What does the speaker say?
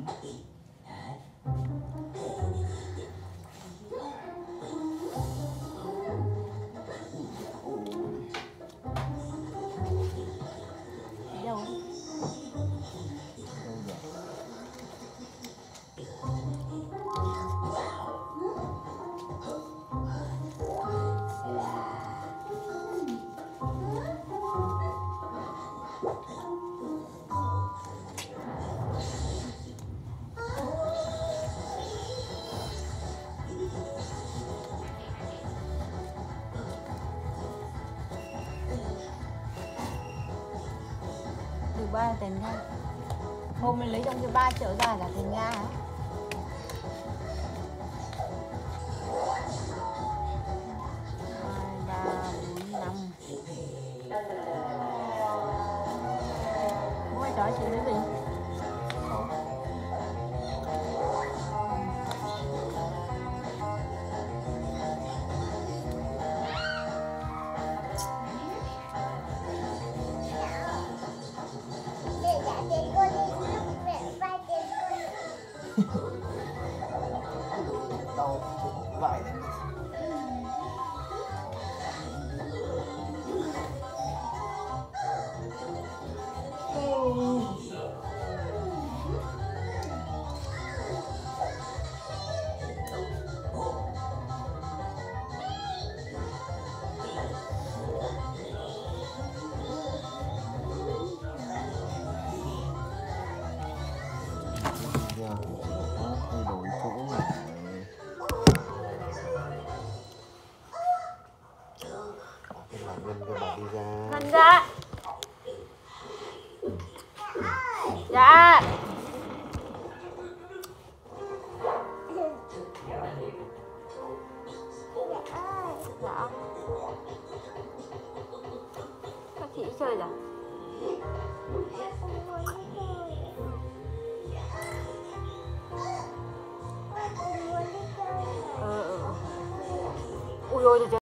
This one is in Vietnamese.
Ba tiền Nga. Hôm mình lấy trong cái 3 triệu ra là tiền Nga hả? 2, 3, 4, 5. Ôi trời, chị lấy gì? Đâu vải đấy. Thay đổi chỗ này. Ngân ra. Dạ. Dạ. Các chị chơi rồi. Ui ôi